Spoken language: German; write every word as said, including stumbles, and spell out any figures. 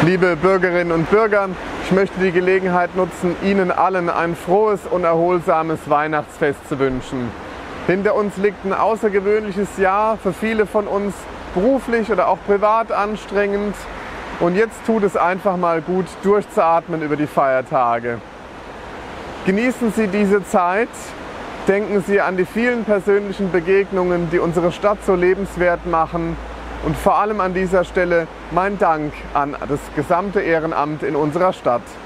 Liebe Bürgerinnen und Bürger, ich möchte die Gelegenheit nutzen, Ihnen allen ein frohes und erholsames Weihnachtsfest zu wünschen. Hinter uns liegt ein außergewöhnliches Jahr, für viele von uns beruflich oder auch privat anstrengend. Und jetzt tut es einfach mal gut, durchzuatmen über die Feiertage. Genießen Sie diese Zeit, denken Sie an die vielen persönlichen Begegnungen, die unsere Stadt so lebenswert machen. Und vor allem an dieser Stelle mein Dank an das gesamte Ehrenamt in unserer Stadt.